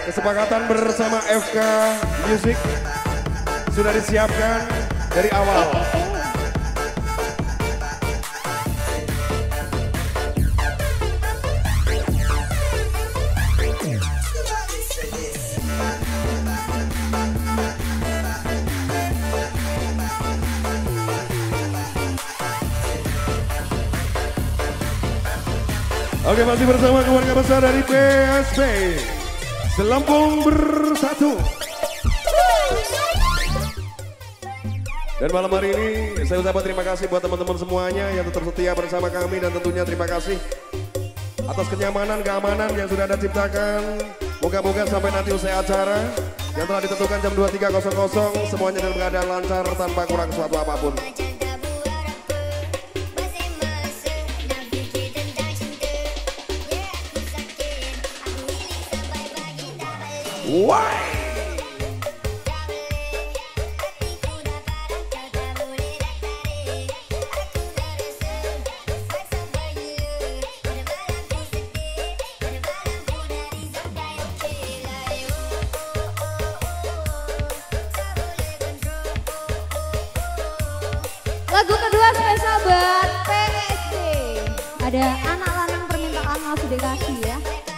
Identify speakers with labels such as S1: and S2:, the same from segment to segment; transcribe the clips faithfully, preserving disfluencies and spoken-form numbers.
S1: kesepakatan bersama F K Music sudah disiapkan dari awal. Oke, masih bersama keluarga besar dari P S B Selempung Bersatu. Dan malam hari ini saya ucapkan terima kasih buat teman-teman semuanya yang tetap setia bersama kami, dan tentunya terima kasih atas kenyamanan, keamanan yang sudah Anda ciptakan. Moga-moga sampai nanti usai acara yang telah ditentukan jam dua puluh tiga semuanya dalam keadaan lancar tanpa kurang suatu apapun. Why?
S2: Lagu kedua spesial buat P S B. Ada anak lanang permintaan langsung dikasih ya.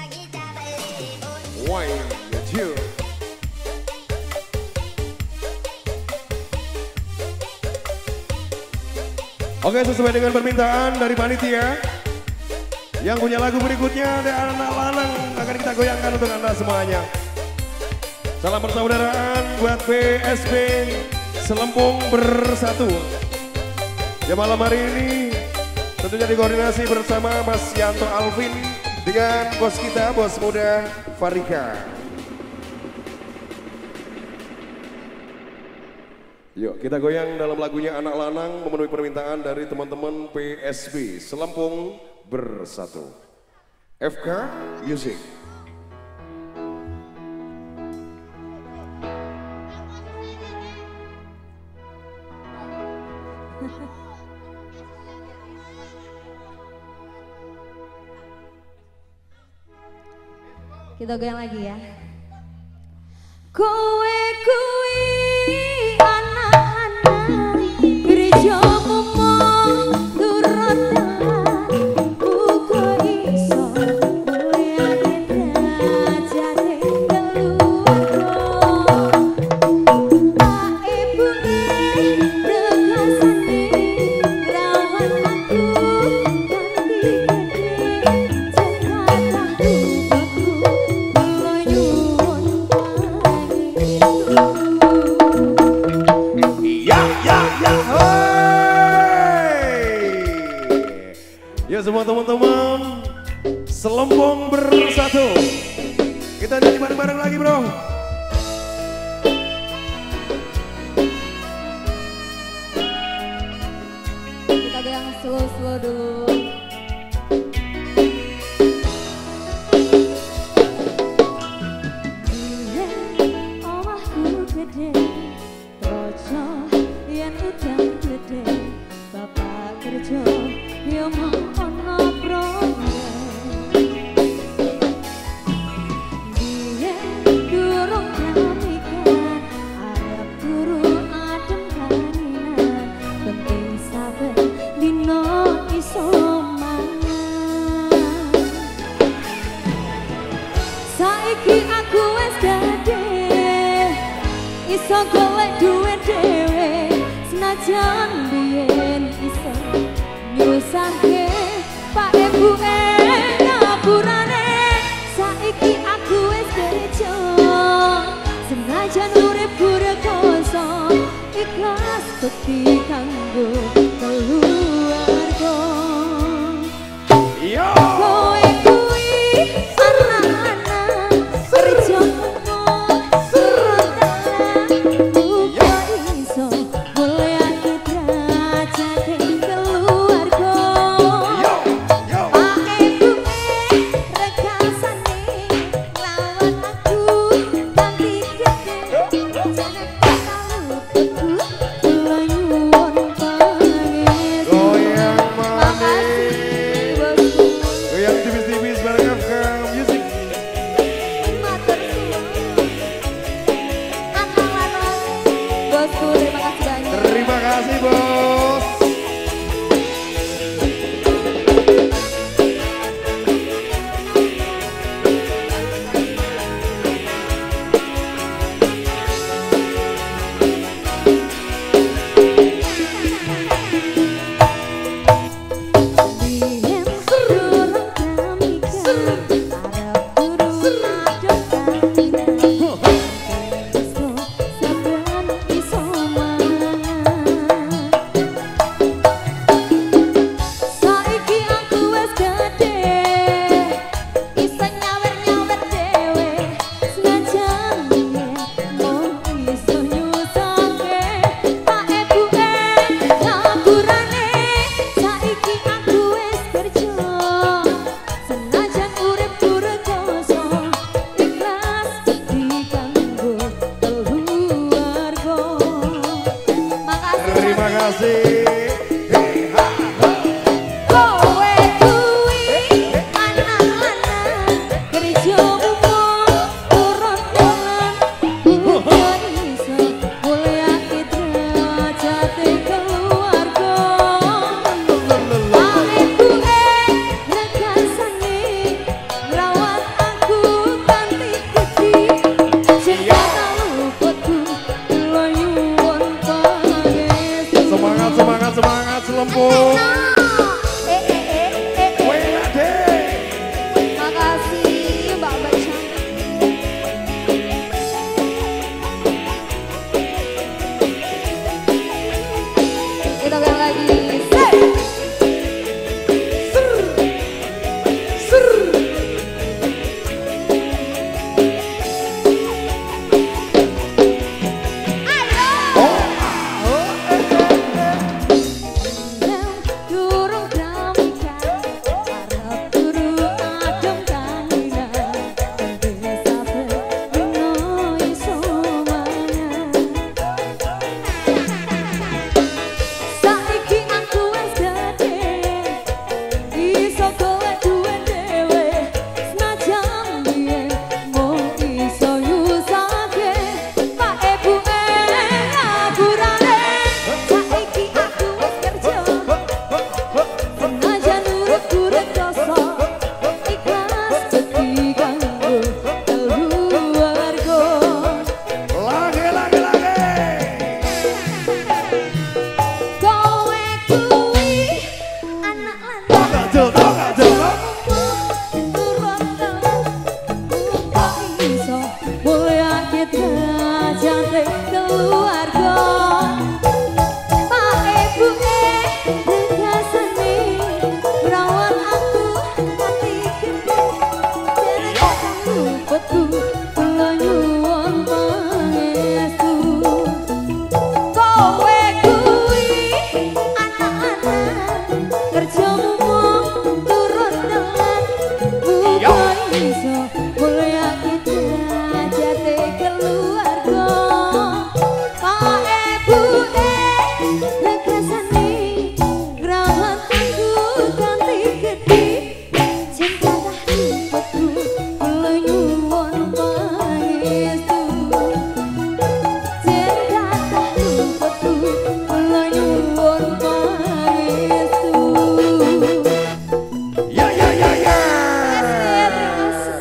S1: Why? You. Oke, sesuai dengan permintaan dari panitia, yang punya lagu berikutnya ada anak lanang akan kita goyangkan untuk Anda semuanya. Salam persaudaraan buat P S B Selempung Bersatu. Ya, malam hari ini tentunya dikoordinasi bersama Mas Yanto Alvin dengan bos kita, bos muda Farika. Yuk kita goyang dalam lagunya Anak Lanang memenuhi permintaan dari teman-teman P S B Selempung Bersatu. F K Music.
S2: Kita goyang lagi ya. Kowe kuwi anak-anak gereja ngomong turun dalan uga iso mulyane derajate keluarga. Pak ibune rekasane ngrawat aku ganti gede cengatku.
S1: Ya semua teman-teman Selempung Bersatu, kita nyanyi bareng-bareng lagi bro.
S2: Kita goyang slow-slow dulu. Omahku gede, trojo yen udan gede, bapak kerja yo mau ono proyek. Dia durung ramikan, arep turu adem kaninan, penting saben dino iso mangan. Saiki aku wis gede, iso golek duit dhewe, senajan biyen iso nyusahke Pak Ibu ngapurane. Saiki aku wis kerja, senajan uripku rekoso, ikhlas bekti kanggo keluarga.
S1: Yo.
S2: Kowe kuwi anak-anak kerja ngomong turun dalan uga iso mulyane derajate keluarga. Pak Ibu rekasane nglawan aku ganti gede cengat kalau beku kula nyuwun pangis.
S1: kasih. Semangat, semangat, selempung.
S2: Eh, eh, eh, eh, eh.
S1: Wena deh.
S2: Makasih Mbak Baca. Kita goyang lagi. Ser. Ser. Ser.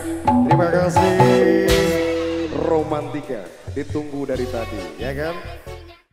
S1: Romantika ditunggu dari tadi, ya kan?